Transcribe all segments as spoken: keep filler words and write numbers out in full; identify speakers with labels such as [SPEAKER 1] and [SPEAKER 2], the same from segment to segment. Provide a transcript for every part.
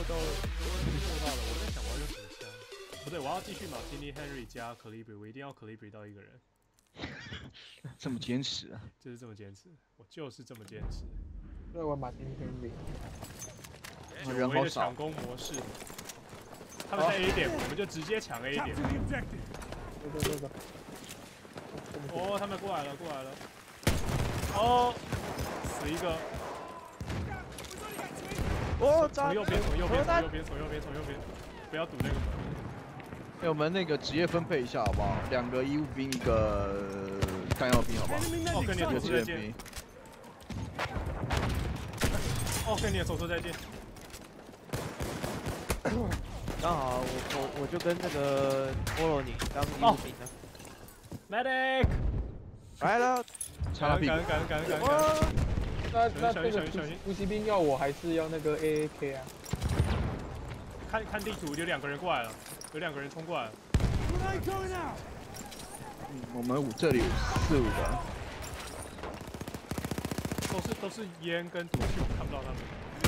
[SPEAKER 1] 都做到了。我在想我要用什么枪？不对，我要继续马丁尼 Henry 加 Calibri， 我一定要 Calibri 到一个人。
[SPEAKER 2] 这么坚持啊！
[SPEAKER 1] 就是这么坚持，我就是这么坚持。
[SPEAKER 3] 在玩马丁尼 Henry。
[SPEAKER 1] 久违的抢攻模式。他们在 A 点，我们就直接抢 A 点。
[SPEAKER 3] 走走走走。
[SPEAKER 1] 哦，他们过来了，过来了。哦，死一个。
[SPEAKER 4] 哦，
[SPEAKER 1] 从右边，从右边，从右边，从右边，从右边，不要堵那个门。
[SPEAKER 2] 哎，我们那个职业分配一下好不好？两个医务兵，一个弹药兵，好不好？
[SPEAKER 1] 哦，跟你的手术再见。哦，跟你的手术再见。
[SPEAKER 4] 刚好我我我就跟那个菠萝你当医务兵了。
[SPEAKER 1] Medic
[SPEAKER 4] 来了，
[SPEAKER 2] 插他屁股。
[SPEAKER 1] 感恩感恩感恩感恩。
[SPEAKER 3] 那那这个突袭兵要我还是要那个 A A K 啊？
[SPEAKER 1] 看看地图，有两个人过来了，有两个人冲过来了。
[SPEAKER 2] 嗯，我们五这里有四五个，
[SPEAKER 1] 都是都是烟跟毒气，我看不到他们。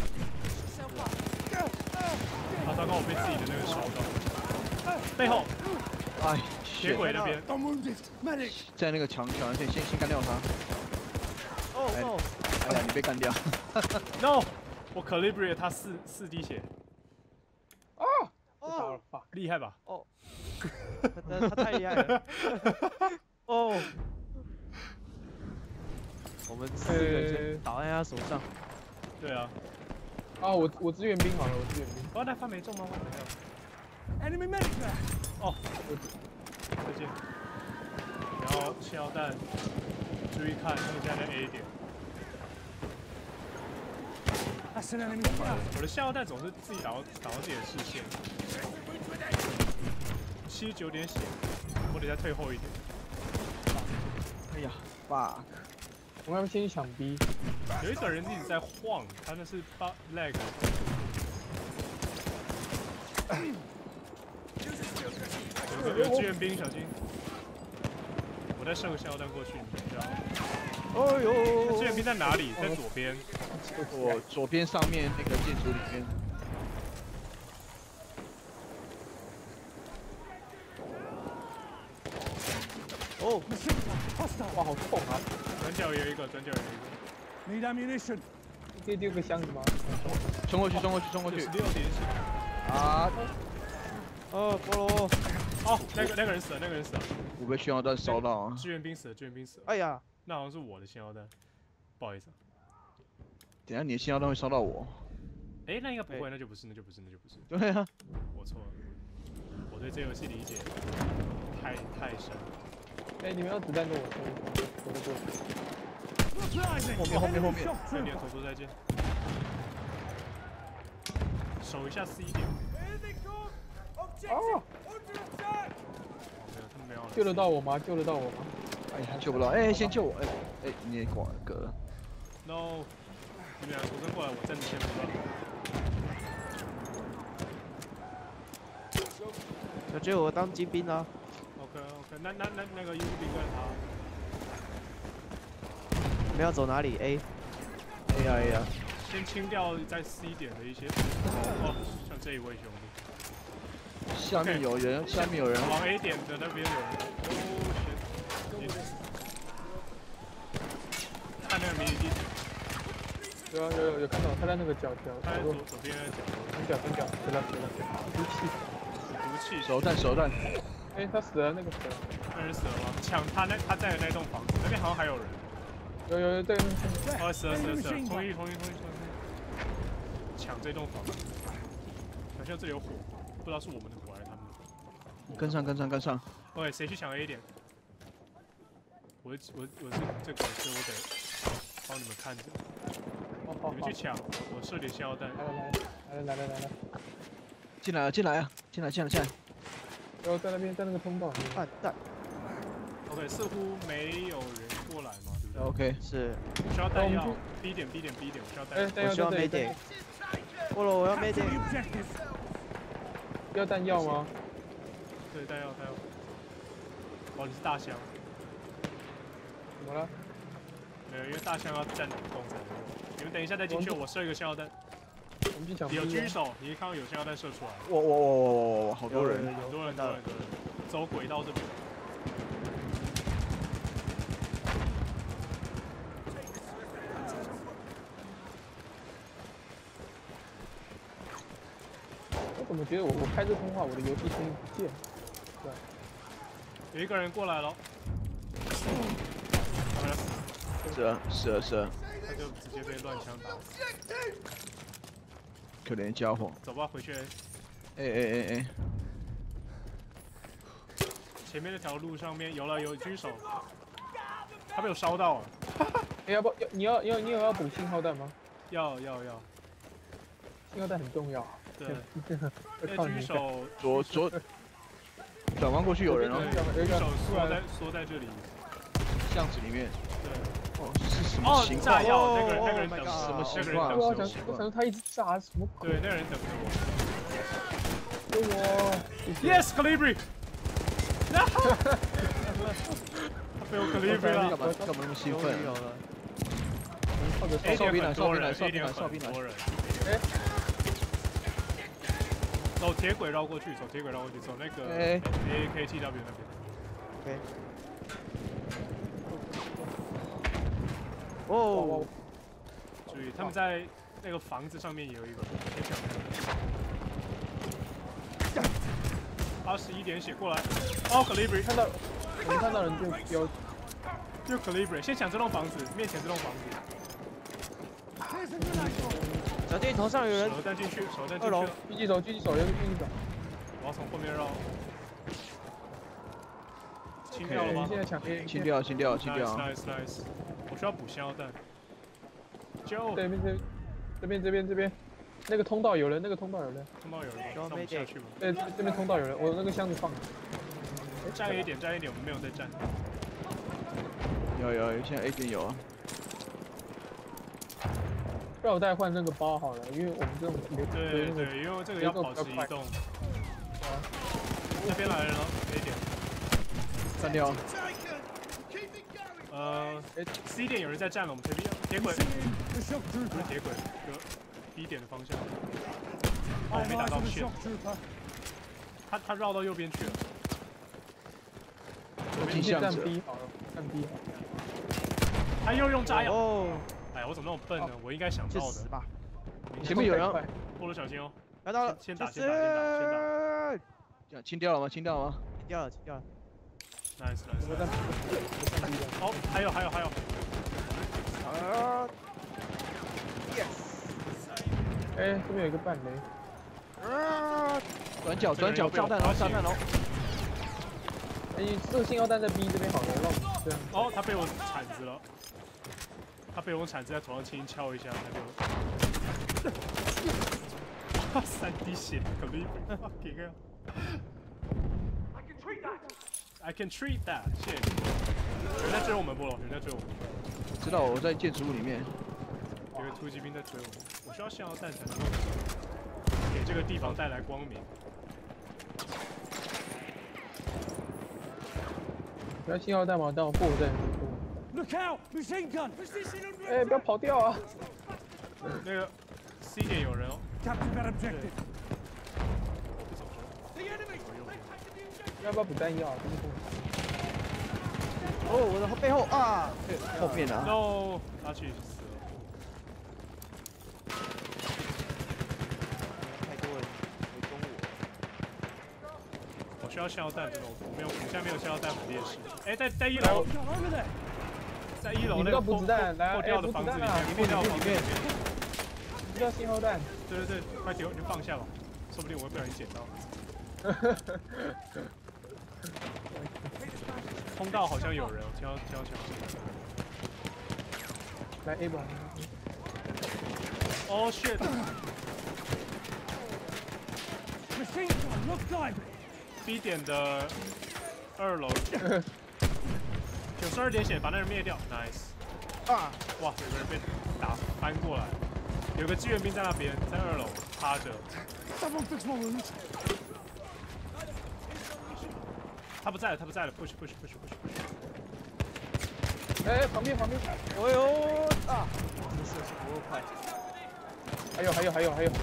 [SPEAKER 1] 啊，糟糕，我被自己的那个烧到。背后，
[SPEAKER 2] 哎，
[SPEAKER 1] 铁轨那边，
[SPEAKER 2] 在那个墙墙先先先干掉他。
[SPEAKER 4] 哦哦。
[SPEAKER 2] 哎呀，你被干掉
[SPEAKER 1] ！No， 我 Calibri 他四四滴血。
[SPEAKER 3] 啊！哦，
[SPEAKER 1] 厉害吧？
[SPEAKER 4] 哦，他他太厉害了。哦，我们四个人倒在他手上。
[SPEAKER 1] 对啊。
[SPEAKER 3] 啊，我我支援兵好了，我支援兵。
[SPEAKER 1] 哦，那发没中吗？没有。Enemy medic。哦，再见。然后气药弹，注意看，他们现在在 A 点。我的下药弹总是自己打到打到自己的视线。七十九点血，我得再退后一点。
[SPEAKER 2] 哎呀 ，bug！
[SPEAKER 3] 我们要先去抢 B。
[SPEAKER 1] 有一个人一直在晃，他那是 bug lag。有个有支援兵，小心！我再射个下药弹过去，你知道吗？
[SPEAKER 4] 哦呦！
[SPEAKER 1] 支援兵在哪里？在左边。
[SPEAKER 2] 我左边上面那个建筑里面。
[SPEAKER 4] 哦，
[SPEAKER 3] 哇，好痛啊！
[SPEAKER 1] 转角也有一个，转角有一个。Need ammunition。
[SPEAKER 3] 可以丢个箱子吗？
[SPEAKER 2] 冲过去，冲过去，冲过去！
[SPEAKER 1] 十六点血。
[SPEAKER 2] 啊！
[SPEAKER 4] 哦，菠萝。
[SPEAKER 1] 哦，那个那个人死了，那个人死了。
[SPEAKER 2] 我被信号弹烧到啊！
[SPEAKER 1] 支援兵死了，支援兵死了。
[SPEAKER 4] 哎呀，
[SPEAKER 1] 那好像是我的信号弹，不好意思啊。
[SPEAKER 2] 等下你的信号弹会烧到我。
[SPEAKER 1] 哎，那应该不会，那就不是，那就不是，那就不是。
[SPEAKER 2] 对啊，
[SPEAKER 1] 我错了，我对这游戏理解太太深。
[SPEAKER 3] 哎，你们要子弹跟我说，我在这。
[SPEAKER 2] 后面后面后面。
[SPEAKER 1] 快点，手术再见。守一下 C 点。
[SPEAKER 3] 哦。
[SPEAKER 1] 没有，他们没有。
[SPEAKER 3] 救得到我吗？救得到我吗？
[SPEAKER 2] 哎呀，救不到！哎，先救我！哎哎，你也挂个。
[SPEAKER 1] No。你们俩国跟过来，我真的先不到。
[SPEAKER 4] 小杰，我当精兵啊。
[SPEAKER 1] OK OK， 那那那那个 U 兵跟他。
[SPEAKER 4] 你们要走哪里 ？A。A 呀 A 呀。
[SPEAKER 1] 先清掉在 C 点的一些。哦，像这一位兄弟。
[SPEAKER 2] 下面有人，下面有人。
[SPEAKER 1] 往 A 点的那边有人。哦，看那个迷你地图。
[SPEAKER 3] 有有有有看到，他在那个角角，
[SPEAKER 1] 他在左左边的角，
[SPEAKER 3] 转角转角，死了死了，毒气，
[SPEAKER 1] 毒气，
[SPEAKER 2] 手弹手弹。
[SPEAKER 3] 哎，他死了，那个死了，
[SPEAKER 1] 那人死了吗？抢他那他在的那栋房子，那边好像还有人。
[SPEAKER 3] 有有有，对，
[SPEAKER 1] 哦，死了死了死了，冲一冲一冲一冲一，抢这栋房子，好像这里有火，不知道是我们的火还是他们的。
[SPEAKER 2] 跟上跟上跟上。
[SPEAKER 1] OK， 谁去抢 A 点？我我我是这个，所以我得帮你们看着。你们去抢，我射点消弹。
[SPEAKER 3] 来来来来来来来，
[SPEAKER 2] 进来了进来啊！进来进来进来！
[SPEAKER 3] 然后在那边在那个通道里面。
[SPEAKER 4] 蛋蛋。
[SPEAKER 1] OK， 似乎没有人过来嘛，对不对
[SPEAKER 2] ？OK，
[SPEAKER 4] 是。
[SPEAKER 1] 需要弹药 ，B 点 B 点 B 点，我需要弹药。
[SPEAKER 4] 我需要没点。菠萝，我要没点。
[SPEAKER 3] 要弹药吗？
[SPEAKER 1] 对，弹药弹药。哦，你是大箱。
[SPEAKER 3] 怎么了？
[SPEAKER 1] 没有，因为大箱要占主攻才能用。你们等一下再进去，我射一个信号弹。
[SPEAKER 3] 我们就讲
[SPEAKER 1] 有
[SPEAKER 3] B 啊
[SPEAKER 1] 狙手，你一看到有枪要弹射出来，
[SPEAKER 2] 哇哇哇哇哇哇，好多人！
[SPEAKER 1] 很多人，很多人，很多人走轨道这边。
[SPEAKER 3] 我怎么觉得我我开这通话，我的游戏声音不见？对，
[SPEAKER 1] 有一个人过来了，好了，
[SPEAKER 2] 是啊是啊是啊，
[SPEAKER 1] 他就直接被乱枪打死。
[SPEAKER 2] 可怜家伙！
[SPEAKER 1] 走吧，回去。
[SPEAKER 2] 哎哎哎哎，
[SPEAKER 1] 前面那条路上面有了有狙手，他被我烧到了。
[SPEAKER 3] 哎，要不要你要要你有要补信号弹吗？
[SPEAKER 1] 要要要，
[SPEAKER 3] 信号弹很重要。
[SPEAKER 1] 对，
[SPEAKER 3] 要
[SPEAKER 1] 那
[SPEAKER 3] 靠你
[SPEAKER 1] 狙手
[SPEAKER 2] 左左，转弯过去有人哦，
[SPEAKER 3] 有一个
[SPEAKER 1] 狙手
[SPEAKER 3] 出来
[SPEAKER 1] 缩在缩在这里。
[SPEAKER 2] 巷子里面。
[SPEAKER 1] 对，
[SPEAKER 2] 哦，是什么
[SPEAKER 1] 哦
[SPEAKER 2] 情，况？
[SPEAKER 1] 炸药，那个人那个人
[SPEAKER 4] Oh my
[SPEAKER 1] 等
[SPEAKER 4] god
[SPEAKER 2] 什么
[SPEAKER 1] 那
[SPEAKER 2] 情况
[SPEAKER 1] 个人等
[SPEAKER 3] 我想
[SPEAKER 1] 着我。
[SPEAKER 3] 我想他一直炸什么鬼？
[SPEAKER 1] 对，那个人等着我。
[SPEAKER 3] 给我
[SPEAKER 1] Yes, Calibri。他被我 Calibri 了。
[SPEAKER 2] 干嘛干嘛那么兴奋？
[SPEAKER 4] 有了，
[SPEAKER 3] 靠着
[SPEAKER 1] A
[SPEAKER 2] 哨兵来
[SPEAKER 1] 点很多人，A
[SPEAKER 2] 哨兵来
[SPEAKER 1] 点
[SPEAKER 2] 哨兵来
[SPEAKER 1] 很多人。
[SPEAKER 3] 哎，
[SPEAKER 1] 走铁轨绕过去，走铁轨绕过去，走那个
[SPEAKER 2] 哎
[SPEAKER 1] A K T W 那边。
[SPEAKER 4] OK。
[SPEAKER 3] 哇哇
[SPEAKER 4] 哦，
[SPEAKER 1] 注意，他们在那个房子上面也有一个。八十一点血过来，哦 ，Calibri
[SPEAKER 3] 看到我们看到人就标
[SPEAKER 1] 就 Calibri，先抢这栋房子，面前这栋房子。
[SPEAKER 4] 小弟头上有人，
[SPEAKER 1] 手弹进去，手弹进
[SPEAKER 4] 二楼
[SPEAKER 1] 去。
[SPEAKER 3] 狙击手，狙击手，有个狙击手。
[SPEAKER 1] 我要从后面绕。清掉了吗
[SPEAKER 3] 现在抢 A，
[SPEAKER 2] 清掉清掉清
[SPEAKER 1] ？Nice
[SPEAKER 2] 掉。
[SPEAKER 1] nice nice，我需要补香药弹。就
[SPEAKER 3] 这边这这边这边这边，那个通道有人，那个通道有人。
[SPEAKER 1] 通道有人吗？
[SPEAKER 4] 有
[SPEAKER 1] 那我们下去吗？
[SPEAKER 3] 对，这这边通道有人，我那个箱子放了。
[SPEAKER 1] 站一点，站一点，我们没有在站。
[SPEAKER 2] 有有有，现在 A 点有啊。
[SPEAKER 3] 让我带换那个包好了，因为我们这种流
[SPEAKER 1] 对对，因为这个要保持移动。那边来人了 ，A 点。
[SPEAKER 2] 干掉。
[SPEAKER 1] 呃，C 点有人在站了，我们这边铁轨，不是铁轨，有 B 点的方向。哦，我没打到线。他他绕到右边去了。
[SPEAKER 2] 我进巷
[SPEAKER 3] 站
[SPEAKER 2] 子。
[SPEAKER 3] B 好了，站 B 好了。
[SPEAKER 1] 他又用炸药。
[SPEAKER 4] 哦，
[SPEAKER 1] 哎呀，我怎么那么笨呢？我应该想到的。
[SPEAKER 4] 去死吧！
[SPEAKER 2] 前面有人，
[SPEAKER 1] 菠萝小心哦。
[SPEAKER 4] 看到了，
[SPEAKER 1] 先打，先打，先打，先打。
[SPEAKER 2] 这样清掉了吗？清掉了吗？
[SPEAKER 4] 清掉了，清掉了。
[SPEAKER 1] Nice nice。
[SPEAKER 3] 我站我站 B 了。
[SPEAKER 1] 哦，还有还有还有。
[SPEAKER 4] 啊 ！Yes。
[SPEAKER 3] 哎，这边有一个半雷。
[SPEAKER 4] 啊！
[SPEAKER 2] 转角转角炸弹哦炸弹哦。
[SPEAKER 3] 哎，这个信号弹在 B 这边好了，让我们这样。
[SPEAKER 1] 哦，他被我铲子了。他被我铲子在头上轻轻敲一下，他就。三滴血，可不可以 fucking hell。I can treat that， 谢谢你。有人在追我们，菠萝，有人在追我们。
[SPEAKER 2] 知道我在建筑物里面。
[SPEAKER 1] 有个突击兵在追我们，我需要信号弹才能够给这个地方带来光明。
[SPEAKER 3] 不要信号弹嘛，但我过在你多。
[SPEAKER 5] Look out! Machine gun! Position on
[SPEAKER 3] 哎，不要跑掉啊！
[SPEAKER 1] 那个 C 点有人哦。
[SPEAKER 5] Capture that objective.
[SPEAKER 1] 不走说。
[SPEAKER 5] The enemy!
[SPEAKER 3] 要不要补弹药？这是
[SPEAKER 4] 哦，我的背后啊！
[SPEAKER 2] 后面啊。
[SPEAKER 1] No， 他去死了。
[SPEAKER 4] 太多人围攻我。
[SPEAKER 1] 我需要信号弹，真的，我没有，我现在没有信号弹，很劣势。哎，在在一楼，
[SPEAKER 5] Over there!
[SPEAKER 1] 在一楼
[SPEAKER 3] 你们
[SPEAKER 1] 那个破
[SPEAKER 3] 要补子弹，来，
[SPEAKER 1] 破
[SPEAKER 3] 哎，
[SPEAKER 1] 掉的房子里
[SPEAKER 3] 补子弹啊！
[SPEAKER 1] 面，破掉的房子里面。
[SPEAKER 3] 不要信号弹。
[SPEAKER 1] 对对对，快丢，你就放下吧，说不定我会不小心捡到。通道好像有人，听到听到枪声。
[SPEAKER 3] 来 A 吧。
[SPEAKER 1] Oh shit！
[SPEAKER 5] Machine gun! Look dive!
[SPEAKER 1] B 点的二楼，九十二点血，把那人灭掉 ，nice。
[SPEAKER 4] 啊！
[SPEAKER 1] 哇，有个人被打翻过来，有个支援兵在那边，在二楼趴着。
[SPEAKER 5] Someone fix my wounds!
[SPEAKER 1] 他不在了，他不在了 ，push push push push push。
[SPEAKER 3] 哎，旁边旁边。
[SPEAKER 4] 哎呦啊！真的是不够快。
[SPEAKER 3] 还有还有还有还有，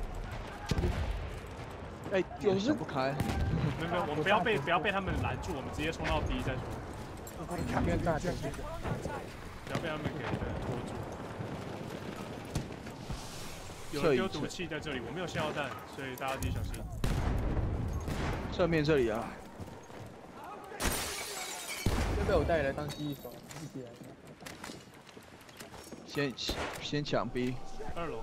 [SPEAKER 2] 哎，有想不开。
[SPEAKER 1] 没有没有，我们不要被不要被他们拦住，我们直接冲到 D 再说。
[SPEAKER 3] 应该炸进去。
[SPEAKER 1] 不要被他们给拖住。有人丢毒气在这里，我没有信号弹，所以大家自己小心。
[SPEAKER 2] 侧面这里啊。
[SPEAKER 3] 就被我带来当机手，自己来。
[SPEAKER 2] 先先抢 B。
[SPEAKER 1] 二楼。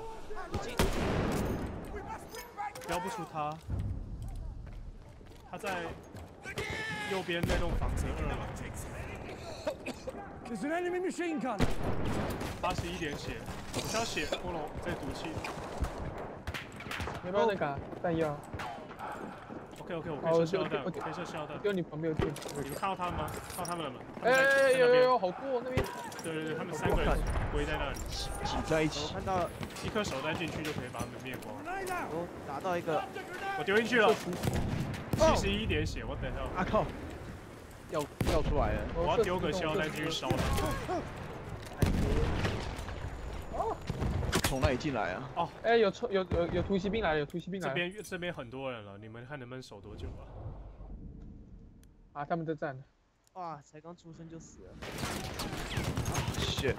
[SPEAKER 1] 标不出他。他在右边那栋房子二楼。
[SPEAKER 5] There's an enemy machine gun.
[SPEAKER 1] 八十一点血，我需要血，菠萝在毒气。
[SPEAKER 3] 要不要那个弹药
[SPEAKER 1] ？OK OK， 我可以射信号弹，我可以射信号弹。
[SPEAKER 3] 丢你旁边有电。
[SPEAKER 1] 你们看到他们吗？看到他们了吗？
[SPEAKER 3] 哎哎有有有，好多那边。
[SPEAKER 1] 对对对，他们三个人围在那里，
[SPEAKER 2] 挤在一起。
[SPEAKER 4] 我看到了，
[SPEAKER 1] 一颗手弹进去就可以把他们灭光。
[SPEAKER 4] 我打到一个，
[SPEAKER 1] 我丢进去了，七十一点血，我等一下。
[SPEAKER 2] 啊靠！掉掉出来了，
[SPEAKER 1] 我要丢个信号弹进去烧他。
[SPEAKER 2] 从哪里进来啊？
[SPEAKER 1] 哦，
[SPEAKER 3] 哎，有有有有突袭兵来了，有突袭兵来
[SPEAKER 1] 这
[SPEAKER 3] 了。
[SPEAKER 1] 边这边很多人了，你们看能不能守多久啊？
[SPEAKER 3] 啊，他们在站。
[SPEAKER 4] 哇，才刚出生就死了。
[SPEAKER 2] shit。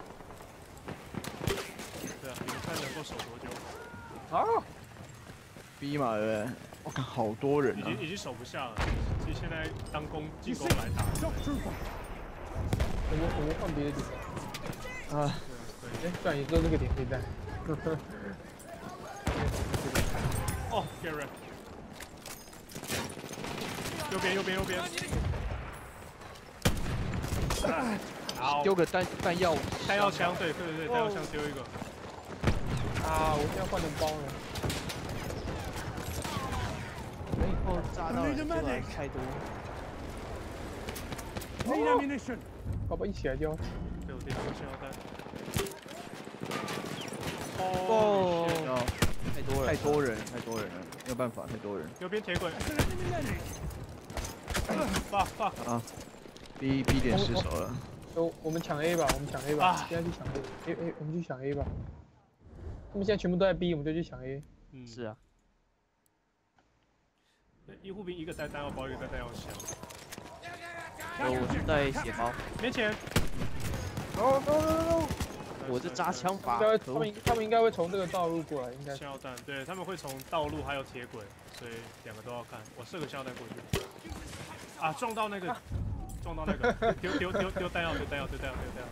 [SPEAKER 1] 对啊，你们看能够守多久？
[SPEAKER 3] 啊
[SPEAKER 2] ！B 嘛，对不对？我看好多人啊。
[SPEAKER 1] 已经已经守不下了，其实现在当攻进攻来打。
[SPEAKER 3] 我们我们换别的地方。
[SPEAKER 2] 啊。
[SPEAKER 3] 哎，算也只有这个点可以站。
[SPEAKER 1] 哦 ，get ready。右边右边右边。好。
[SPEAKER 2] 丢个弹弹药。
[SPEAKER 1] 弹药枪，对对对对，弹药枪丢一个。
[SPEAKER 3] 啊，我现在换成包了。
[SPEAKER 4] 然后炸到人就来太多。
[SPEAKER 5] Need ammunition.
[SPEAKER 3] 宝宝一起来就要。
[SPEAKER 1] 对，我丢个信号弹。
[SPEAKER 4] 哦，
[SPEAKER 2] 太多人，太多人，太多人了，没有办法，太多人。
[SPEAKER 1] 右边铁轨。fuck fuck
[SPEAKER 2] 啊 ！B B 点失手了。
[SPEAKER 3] 我我们抢 A 吧，我们抢 A 吧，现在去抢 A。A A， 我们去抢 A 吧。他们现在全部都在 B， 我们就去抢 A。
[SPEAKER 1] 嗯，
[SPEAKER 4] 是啊。
[SPEAKER 1] 医护兵一个带弹药包，一个带弹药箱。
[SPEAKER 4] 我是带血包。
[SPEAKER 1] 面前。
[SPEAKER 3] 走走走走。
[SPEAKER 4] 我是扎枪法。
[SPEAKER 3] 应该他们他们应该会从这个道路过来，应该。
[SPEAKER 1] 信号弹，对，他们会从道路还有铁轨，所以两个都要看。我射个信号弹过去。啊，撞到那个，撞到那个，丢丢丢丢弹药，丢弹药，丢弹药，丢弹药。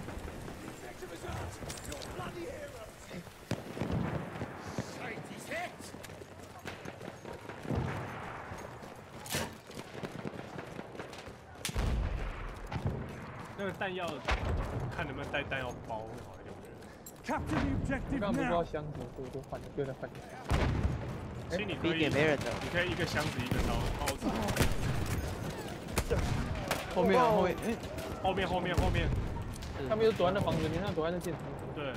[SPEAKER 1] 那个弹药，看能不能带弹药包会好一点。
[SPEAKER 5] Capture the
[SPEAKER 3] 我
[SPEAKER 5] objective
[SPEAKER 3] 刚刚不知道
[SPEAKER 5] now.
[SPEAKER 3] 箱子，所以就换了，又在换。
[SPEAKER 1] 其实你可以，
[SPEAKER 4] 点没人的，
[SPEAKER 1] 你可以一个箱子一个刀包子。
[SPEAKER 2] 后面啊，后面，哎，
[SPEAKER 1] 后面后面后面。
[SPEAKER 3] 他们又躲在那房子里，他们躲在那建筑。
[SPEAKER 1] 对。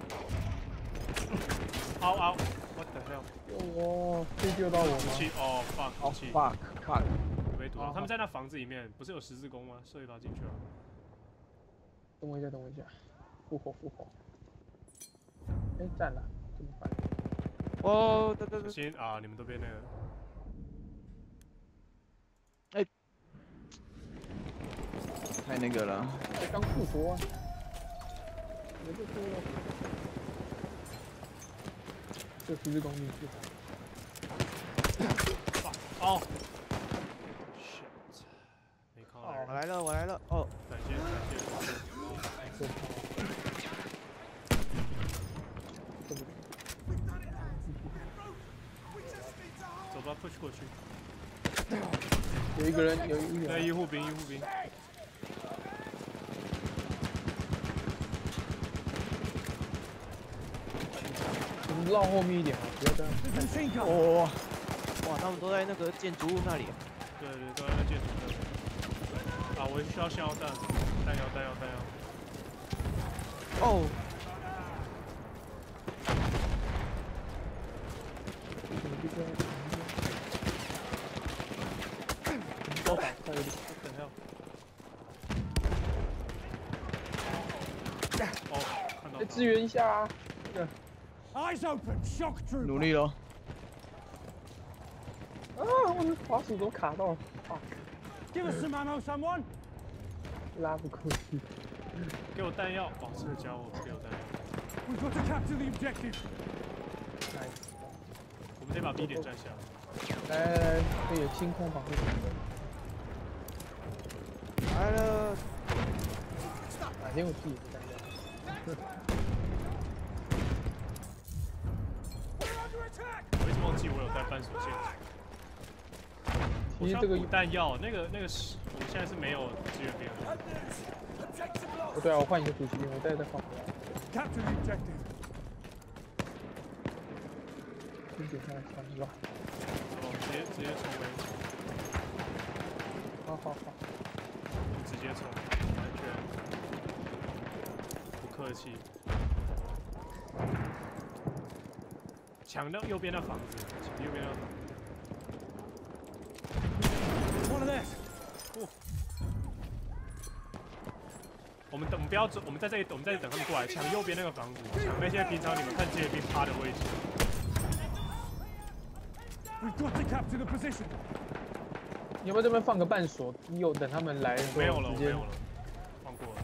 [SPEAKER 1] 嗷嗷 ，what the hell？
[SPEAKER 3] 哇，可以救到我吗？
[SPEAKER 1] 气哦 fuck，
[SPEAKER 2] 哦
[SPEAKER 1] 气
[SPEAKER 2] fuck fuck，
[SPEAKER 1] 没毒了。他们在那房子里面，不是有十字弓吗？射一发进去了。
[SPEAKER 3] 等我一下，等我一下，复活复活。哎，站了，怎么办？
[SPEAKER 4] 哦，对对对。
[SPEAKER 1] 小心啊！你们都被那个。
[SPEAKER 2] 哎，太那个了。
[SPEAKER 3] 才刚复活啊！我就说了，这十字弓进去。
[SPEAKER 1] 哦。shit， 没看到。
[SPEAKER 4] 我来了，我来了。哦，
[SPEAKER 1] 感谢感谢。走吧 ，push 过去。
[SPEAKER 3] 有一个人，有一个
[SPEAKER 1] 对，
[SPEAKER 3] 人。
[SPEAKER 1] 医护兵，医护兵。
[SPEAKER 3] 我们绕后面一点啊，不要这样。
[SPEAKER 2] 哇，
[SPEAKER 4] 哇，他们都在那个建筑物那里。
[SPEAKER 1] 对对，都在那建筑那里。啊，我需要信号弹，弹药，弹药，弹药。
[SPEAKER 4] 哦。
[SPEAKER 3] 多打快一点。
[SPEAKER 1] 等一下。哦，看到。
[SPEAKER 3] 来支援一下啊！这个。
[SPEAKER 5] I'll Eyes open. Shock
[SPEAKER 2] 努
[SPEAKER 5] trooper.
[SPEAKER 2] 力咯。
[SPEAKER 3] 啊，我的滑鼠都卡到了 ，fuck，
[SPEAKER 5] Give us some ammo, someone.
[SPEAKER 3] 拉不过去。
[SPEAKER 1] 给我弹药。哦，这个家伙给我弹药。
[SPEAKER 5] We've got to capture the objective.
[SPEAKER 3] 来，
[SPEAKER 1] 我们得把 B 点占下。
[SPEAKER 3] 来来来，这有清空防御。
[SPEAKER 4] 来了，
[SPEAKER 3] 哪天我自己干掉。
[SPEAKER 1] 我一直忘记我有带半锁线。
[SPEAKER 3] 其实这个
[SPEAKER 1] 补弹药，那个那个是，我们现在是没有支援兵的。
[SPEAKER 3] 哦，对啊，我换一个主席兵，我再再放回来。
[SPEAKER 5] Capture the objective.
[SPEAKER 3] 先点下来传是吧？
[SPEAKER 1] 我们直接直接冲回，
[SPEAKER 3] 好好好。
[SPEAKER 1] 我们直接冲，完全不客气。抢到右边的房子，抢右边的房子。
[SPEAKER 5] One of theirs.
[SPEAKER 1] 我们等，我们不要走，我们在这里，我们在这里等他们过来抢右边那个房子，抢那些平常你们看职业兵趴的位置。
[SPEAKER 5] We've got to capture the position.
[SPEAKER 3] 你要不要这边放个半锁？右等他们来的时候
[SPEAKER 1] 没有了，我
[SPEAKER 3] 直接
[SPEAKER 1] 没有了，放过了。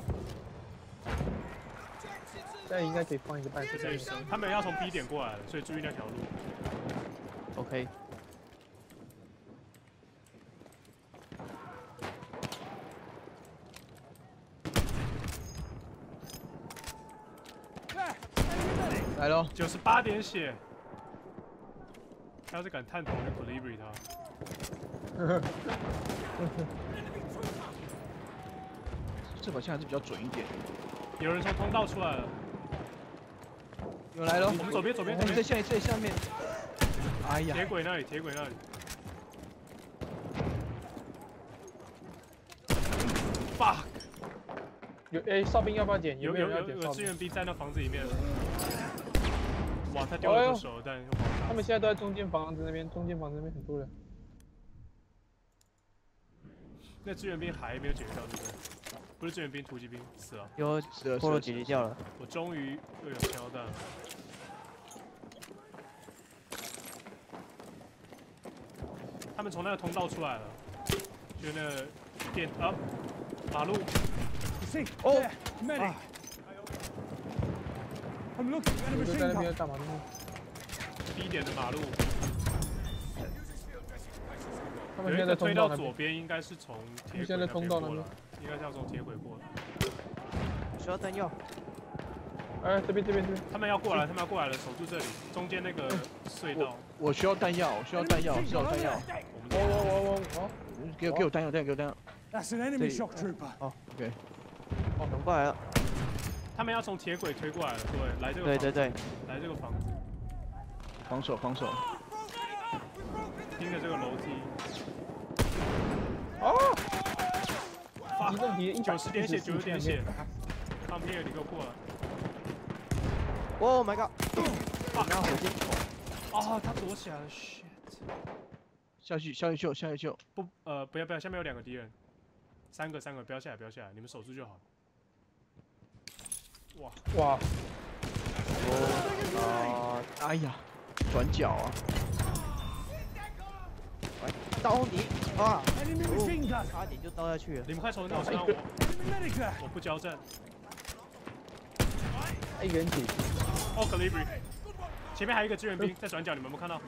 [SPEAKER 3] 现在应该可以放一个半锁
[SPEAKER 1] 这。里是他们要从 B 点过来了，所以注意那条路。
[SPEAKER 4] OK。
[SPEAKER 2] 来喽，
[SPEAKER 1] 九十八点血。他要是敢探头，我就 Colibri 他。
[SPEAKER 2] 这把枪还是比较准一点。
[SPEAKER 1] 有人从通道出来了，
[SPEAKER 2] 有来喽，
[SPEAKER 1] 我们左边左边
[SPEAKER 2] 我们在下在下面。哎呀，
[SPEAKER 1] 铁轨那里，铁轨那里。fuck！
[SPEAKER 3] 有诶，哨兵要不要捡？
[SPEAKER 1] 有
[SPEAKER 3] 没人要
[SPEAKER 1] 有有有
[SPEAKER 3] 捡哨兵？
[SPEAKER 1] 支援兵在那房子里面。哇，他丢了个手弹，又爆炸。
[SPEAKER 3] 他们现在都在中间房子那边，中间房子那边很多人。
[SPEAKER 1] 那支援兵还没有解决掉，对不对？不是支援兵，突击兵死了。
[SPEAKER 4] 有
[SPEAKER 2] 是的，
[SPEAKER 4] 菠萝
[SPEAKER 2] 是
[SPEAKER 4] 解决掉了。
[SPEAKER 1] 我终于又有枪弹了。他们从那个通道出来了，就那个电啊，马路。
[SPEAKER 5] See?
[SPEAKER 3] Oh.
[SPEAKER 5] There. Medic. I'm looking at a
[SPEAKER 3] 有个
[SPEAKER 5] machine
[SPEAKER 3] 在那
[SPEAKER 5] gun.
[SPEAKER 3] 边大马路。
[SPEAKER 1] B 点的马路，
[SPEAKER 3] 他们现在在
[SPEAKER 1] 有一个推
[SPEAKER 3] 通道那边。
[SPEAKER 1] 到左边，应该是从铁轨
[SPEAKER 3] 现在通道那边
[SPEAKER 1] 过来，应该是要从铁轨过来。
[SPEAKER 4] 需要弹药。
[SPEAKER 3] 哎，这边这边这边。
[SPEAKER 1] 他们要过来，他们要过来了，守住这里，中间那个隧道。
[SPEAKER 2] 我需要弹药，我需要弹药，需要弹药。
[SPEAKER 1] 我们
[SPEAKER 3] 我我我我我。
[SPEAKER 2] 给我给我弹药，弹药给我弹药。
[SPEAKER 5] That's an enemy shock trooper.
[SPEAKER 2] 哦 ，OK。
[SPEAKER 4] 哦，等过来了。
[SPEAKER 1] 他们要从铁轨推过来了，对，来这个。
[SPEAKER 4] 对对对。
[SPEAKER 1] 来这个房子。
[SPEAKER 2] 防守防守。
[SPEAKER 1] 盯着这个楼梯。
[SPEAKER 3] 啊！
[SPEAKER 1] 哇
[SPEAKER 3] 移动敌
[SPEAKER 1] 九十点血，九十点血。Come here，你给我过来。
[SPEAKER 4] Oh my god！ 啊，拿火箭筒。
[SPEAKER 1] 哦，他躲起来了 ，shit！
[SPEAKER 2] 下去下去救下去救。
[SPEAKER 1] 不，呃，不要不要，下面有两个敌人，三个三个，不要下来不要下来，你们守住就好。哇
[SPEAKER 3] 哇！
[SPEAKER 2] 哦，哎呀，转角啊！
[SPEAKER 4] 刀你啊！
[SPEAKER 5] Enemy machine gun.
[SPEAKER 4] 差点就刀下去了。
[SPEAKER 1] 你们快从那我身上，我
[SPEAKER 5] Medic there.
[SPEAKER 1] 我不交战。
[SPEAKER 3] 一个人解决。
[SPEAKER 1] 哦 ，Colibri， 前面还有一个支援兵在转角，你们有没有看到？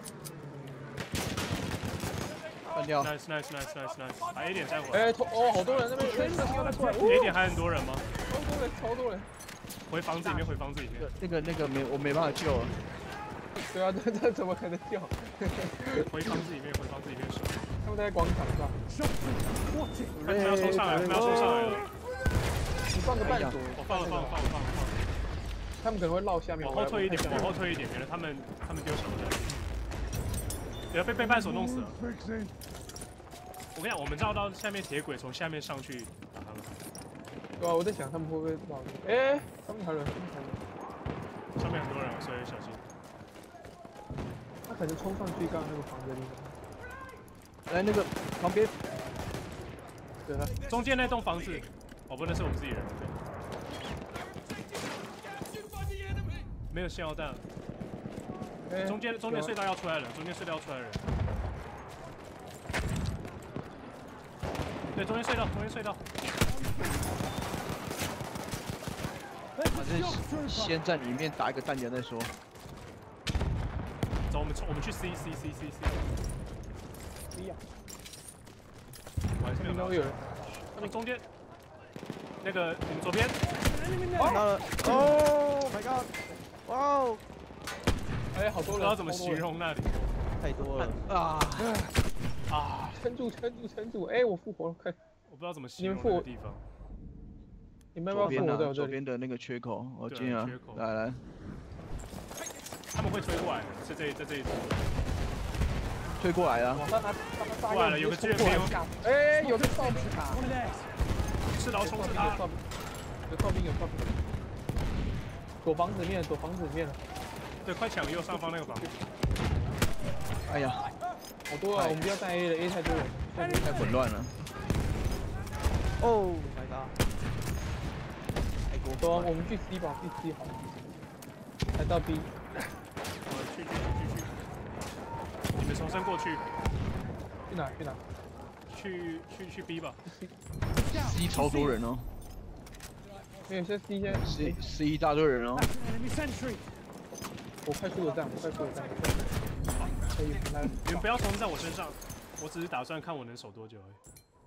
[SPEAKER 2] 断掉。
[SPEAKER 1] Nice nice nice nice nice， 把 A 点占回来。
[SPEAKER 3] 哎，哦，好多人那边，哎，这个出来，
[SPEAKER 1] A 点还很多人吗？
[SPEAKER 3] 超多人，超多人。
[SPEAKER 1] 回房子里面，回房子里面。
[SPEAKER 2] 那个那个没我没办法救了。
[SPEAKER 3] 对啊，这这怎么可能掉？
[SPEAKER 1] 回房子里面，回房子里面守。
[SPEAKER 3] 他们在广场上。
[SPEAKER 5] Shock trooper. Watch it.
[SPEAKER 1] 他们要冲上来，他们要冲上来了。
[SPEAKER 3] 你放个半锁。
[SPEAKER 1] 我放了放了放了放了放了。
[SPEAKER 3] 他们可能会绕下面。
[SPEAKER 1] 往后退一点，往后退一点，免得他们他们丢手的。不要被被半手弄死了。我跟你讲，我们绕到下面铁轨，从下面上去打他们。
[SPEAKER 3] 对啊，我在想他们会不会绕？哎，他们还有人，他们还有人。
[SPEAKER 1] 上面很多人，所以小心。
[SPEAKER 3] 他可能冲上去刚刚那个房子的地方。
[SPEAKER 2] 来那个旁边，
[SPEAKER 3] 对啊，
[SPEAKER 1] 中间那栋房子，哦不，那是我们自己人。没有信号弹。
[SPEAKER 3] 哎
[SPEAKER 1] 中间中间隧道要出来了，中间隧道要出来了。对，中间隧道，中间隧道。
[SPEAKER 2] 反正先在里面打一个弹夹再说。
[SPEAKER 1] 走，我们我们去 C C C C C。
[SPEAKER 3] 哎呀，
[SPEAKER 1] 我还是没有拿到。
[SPEAKER 3] 那边有人，
[SPEAKER 1] 他们中间那个你们左边。
[SPEAKER 4] 拿了。哦 ，My God！ 哇哦，
[SPEAKER 3] 哎，好多人，
[SPEAKER 1] 不知道怎么形容那里。
[SPEAKER 4] 太多了
[SPEAKER 2] 啊
[SPEAKER 1] 啊！
[SPEAKER 3] 撑住，撑住，撑住！哎，我复活了，快！
[SPEAKER 1] 我不知道怎么形容那个地方。
[SPEAKER 3] 你们要不要复活在我这里？
[SPEAKER 2] 左边的那个缺口，我进啊！来来，
[SPEAKER 1] 他们会推过来的，是这在这里。
[SPEAKER 2] 推过来了。
[SPEAKER 3] 往上拿，
[SPEAKER 1] 过来了，有个支援兵。
[SPEAKER 3] 哎，有个哨兵卡。
[SPEAKER 1] 是劳冲是他。
[SPEAKER 3] 有哨兵，有哨兵。躲房子里面，躲房子里面了。
[SPEAKER 1] 对，快抢右上方那个房子。
[SPEAKER 2] 哎呀，
[SPEAKER 3] 好多啊！我们不要站 A 了 ，A 太多了，
[SPEAKER 2] 太混乱了。
[SPEAKER 4] 哦 ，My God！
[SPEAKER 3] 走，我们去 C 吧，去 C 好。来到 B。
[SPEAKER 1] 我去去去去。你们重新过去。
[SPEAKER 3] 去哪？去哪？
[SPEAKER 1] 去去去 B 吧。
[SPEAKER 2] C 超多人哦。
[SPEAKER 3] 没有，现在 C 现在
[SPEAKER 2] C C 一大堆人哦。
[SPEAKER 3] 我快速的站，我快速的站。可以，来。
[SPEAKER 1] 你们不要冲在我身上，我只是打算看我能守多久而已。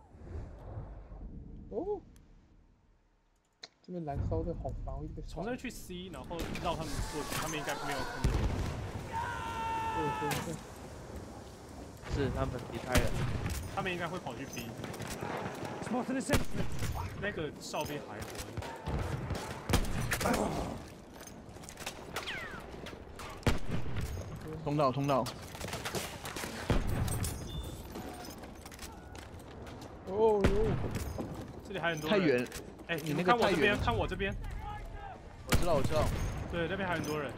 [SPEAKER 3] 哦。这边燃烧的好烦，我一个。
[SPEAKER 1] 从这去 C， 然后绕他们过去，他们应该没有空的。
[SPEAKER 3] 对对对。
[SPEAKER 4] 是他们离开了。
[SPEAKER 1] 他们应该会跑去 B。那个哨兵还活。
[SPEAKER 2] 通道，通道。
[SPEAKER 3] 哦哟，
[SPEAKER 1] 这里还很多
[SPEAKER 2] 人。太远。
[SPEAKER 1] 哎，你们看我这边，看我这边。
[SPEAKER 2] 我知道，我知道。
[SPEAKER 1] 对，那边还很多人。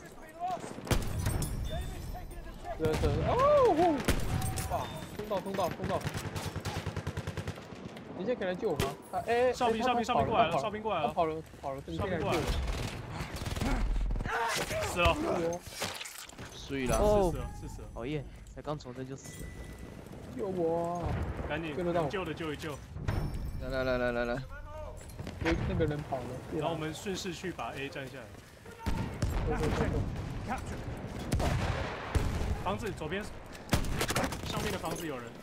[SPEAKER 3] 对对，哦，哇，通道，通道，通道。你现在可以来救我吗？他哎，
[SPEAKER 1] 哨兵，哨兵，哨兵过来了，哨兵过来了，
[SPEAKER 3] 跑了，跑了，
[SPEAKER 1] 哨兵过来了。死了。
[SPEAKER 2] 碎了。
[SPEAKER 1] 哦，是死了，是死了。
[SPEAKER 4] 讨厌，才刚重生就死了。
[SPEAKER 3] 救我！
[SPEAKER 1] 赶紧，救的救一救。
[SPEAKER 2] 来来来来来来。
[SPEAKER 3] 哎，那个人跑了。
[SPEAKER 1] 然后我们顺势去把 A 占下来。房子左边，上面的房子有人。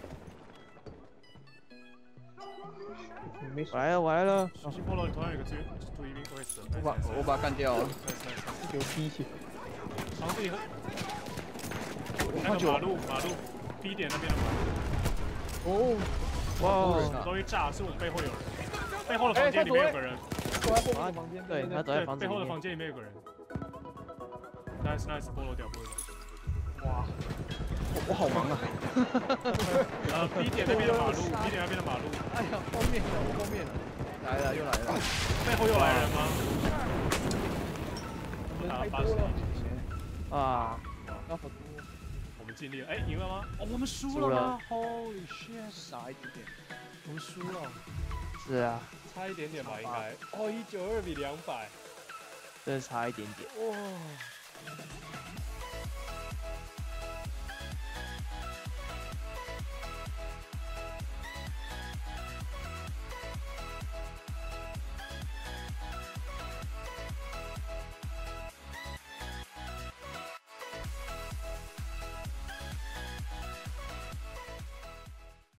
[SPEAKER 4] 我来了，我来了。
[SPEAKER 1] 小心菠萝，头上有个支援，注意兵会死。
[SPEAKER 2] 我把我把他干掉了。
[SPEAKER 3] 有逼血。
[SPEAKER 1] 房子里很。那个马路，马路 ，B 点那边的马路。
[SPEAKER 3] 哦，
[SPEAKER 4] 哇！
[SPEAKER 1] 终于炸，是我们背后有人。背后的房间里面有个人。
[SPEAKER 3] 躲在后面的房间。
[SPEAKER 4] 对，他躲在房子里面。
[SPEAKER 1] 背后的房间里面有个人。nice nice， 菠萝掉，菠萝掉。
[SPEAKER 3] 哇，
[SPEAKER 2] 我好忙啊！
[SPEAKER 1] 呃 ，B 点那边的马路 ，B 点那边的马路。
[SPEAKER 2] 哎呀，后面了，后面了，来了又来了。
[SPEAKER 1] 背后又来人吗？
[SPEAKER 3] 太多了。
[SPEAKER 4] 啊，
[SPEAKER 3] 那好多。
[SPEAKER 1] 我们尽力了，哎，赢了吗？哦，我们输了吗 ？Holy shit！
[SPEAKER 2] 傻一点点，
[SPEAKER 1] 我们输了。
[SPEAKER 4] 是啊，
[SPEAKER 1] 差一点点吧，应该。哦，一九二比两百，
[SPEAKER 4] 真的差一点点。
[SPEAKER 1] 哇！